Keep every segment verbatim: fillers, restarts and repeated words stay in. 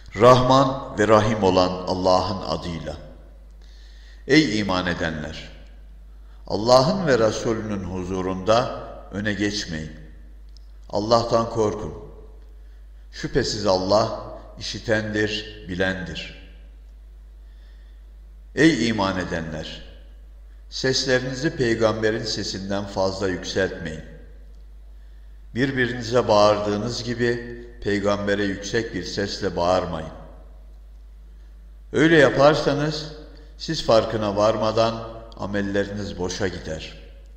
Rahman ve Rahim olan Allah'ın adıyla. Ey iman edenler! Allah'ın ve Resulünün huzurunda öne geçmeyin. Allah'tan korkun. Şüphesiz Allah işitendir, bilendir. Ey iman edenler! Seslerinizi peygamberin sesinden fazla yükseltmeyin. Birbirinize bağırdığınız gibi peygambere yüksek bir sesle bağırmayın. Öyle yaparsanız siz farkına varmadan amelleriniz boşa gider.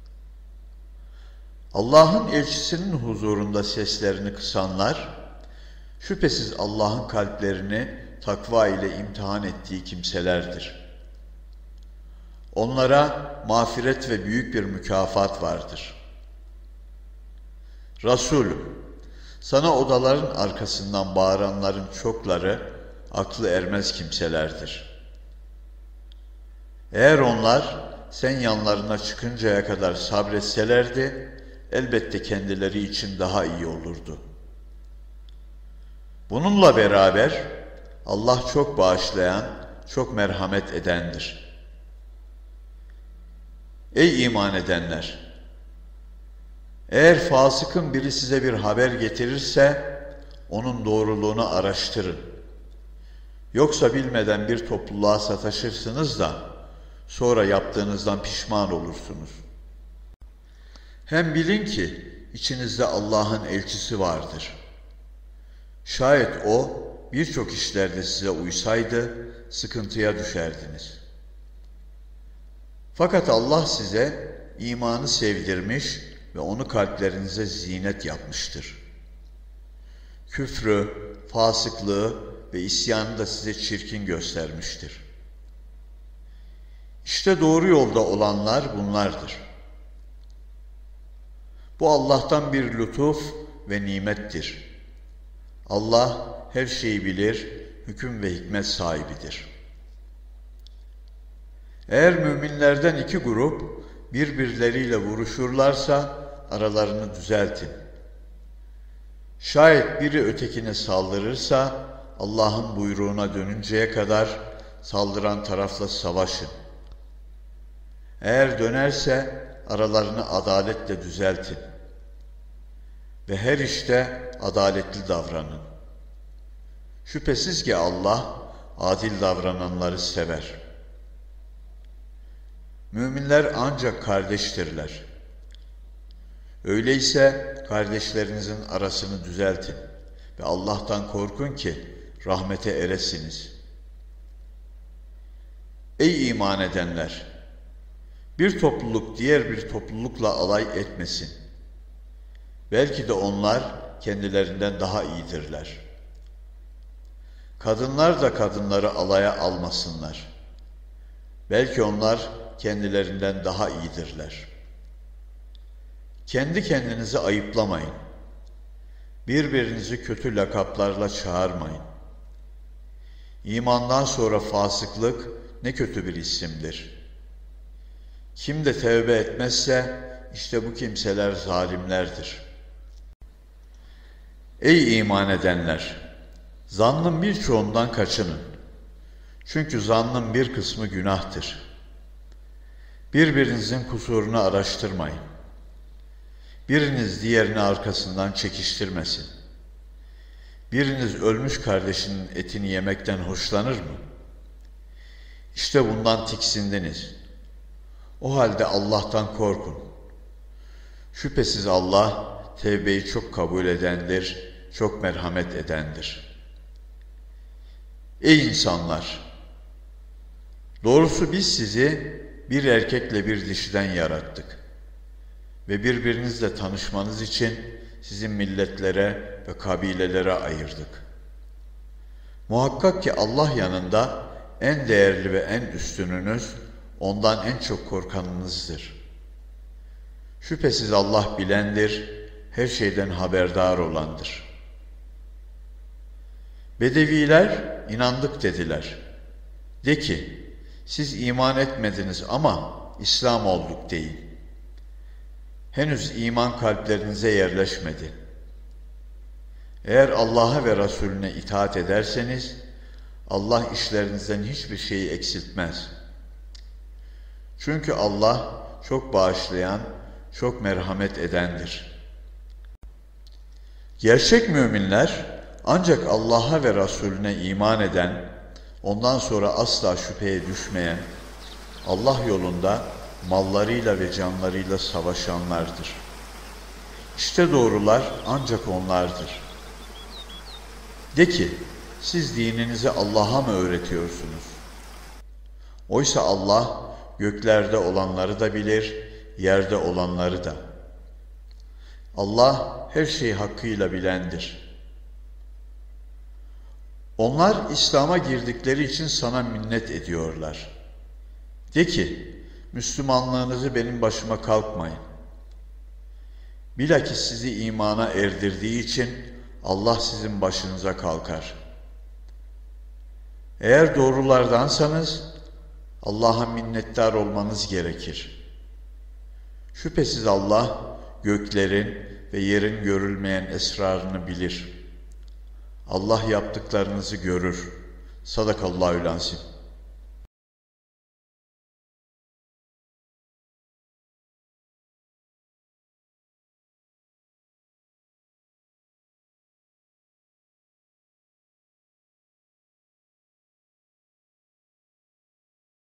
Allah'ın elçisinin huzurunda seslerini kısanlar, şüphesiz Allah'ın kalplerini takva ile imtihan ettiği kimselerdir. Onlara mağfiret ve büyük bir mükafat vardır. Resulüm, sana odaların arkasından bağıranların çokları aklı ermez kimselerdir. Eğer onlar sen yanlarına çıkıncaya kadar sabretselerdi, elbette kendileri için daha iyi olurdu. Bununla beraber Allah çok bağışlayan, çok merhamet edendir. Ey iman edenler! Eğer fasıkın biri size bir haber getirirse, onun doğruluğunu araştırın. Yoksa bilmeden bir topluluğa sataşırsınız da, sonra yaptığınızdan pişman olursunuz. Hem bilin ki, içinizde Allah'ın elçisi vardır. Şayet O, birçok işlerde size uysaydı, sıkıntıya düşerdiniz. Fakat Allah size imanı sevdirmiş ve onu kalplerinize zinet yapmıştır. Küfrü, fasıklığı ve isyanı da size çirkin göstermiştir. İşte doğru yolda olanlar bunlardır. Bu Allah'tan bir lütuf ve nimettir. Allah her şeyi bilir, hüküm ve hikmet sahibidir. Eğer müminlerden iki grup birbirleriyle vuruşurlarsa aralarını düzeltin. Şayet biri ötekine saldırırsa Allah'ın buyruğuna dönünceye kadar saldıran tarafla savaşın. Eğer dönerse aralarını adaletle düzeltin. Ve her işte adaletli davranın. Şüphesiz ki Allah adil davrananları sever. Müminler ancak kardeştirler. Öyleyse kardeşlerinizin arasını düzeltin ve Allah'tan korkun ki rahmete eresiniz. Ey iman edenler! Bir topluluk diğer bir toplulukla alay etmesin. Belki de onlar kendilerinden daha iyidirler. Kadınlar da kadınları alaya almasınlar. Belki onlar kendilerinden daha iyidirler. Kendi kendinizi ayıplamayın. Birbirinizi kötü lakaplarla çağırmayın. İmandan sonra fasıklık ne kötü bir isimdir. Kim de tevbe etmezse işte bu kimseler zalimlerdir. Ey iman edenler! Zannın birçoğundan kaçının. Çünkü zannın bir kısmı günahtır. Birbirinizin kusurunu araştırmayın. Biriniz diğerini arkasından çekiştirmesin. Biriniz ölmüş kardeşinin etini yemekten hoşlanır mı? İşte bundan tiksindiniz. O halde Allah'tan korkun. Şüphesiz Allah tevbeyi çok kabul edendir, çok merhamet edendir. Ey insanlar! Doğrusu biz sizi bir erkekle bir dişiden yarattık ve birbirinizle tanışmanız için sizin milletlere ve kabilelere ayırdık. Muhakkak ki Allah yanında en değerli ve en üstününüz, ondan en çok korkanınızdır. Şüphesiz Allah bilendir, her şeyden haberdar olandır. Bedeviler inandık dediler. De ki, siz iman etmediniz ama İslam olduk deyin. Henüz iman kalplerinize yerleşmedi. Eğer Allah'a ve Resulüne itaat ederseniz, Allah işlerinizden hiçbir şeyi eksiltmez. Çünkü Allah çok bağışlayan, çok merhamet edendir. Gerçek müminler ancak Allah'a ve Resulüne iman eden, ondan sonra asla şüpheye düşmeyen, Allah yolunda mallarıyla ve canlarıyla savaşanlardır. İşte doğrular ancak onlardır. De ki, siz dininizi Allah'a mı öğretiyorsunuz? Oysa Allah göklerde olanları da bilir, yerde olanları da. Allah her şeyi hakkıyla bilendir. Onlar İslam'a girdikleri için sana minnet ediyorlar. De ki, Müslümanlığınızı benim başıma kalkmayın. Bilakis sizi imana erdirdiği için Allah sizin başınıza kalkar. Eğer doğrulardansanız Allah'a minnettar olmanız gerekir. Şüphesiz Allah göklerin ve yerin görülmeyen esrarını bilir. Allah yaptıklarınızı görür. Sadakallahül azim.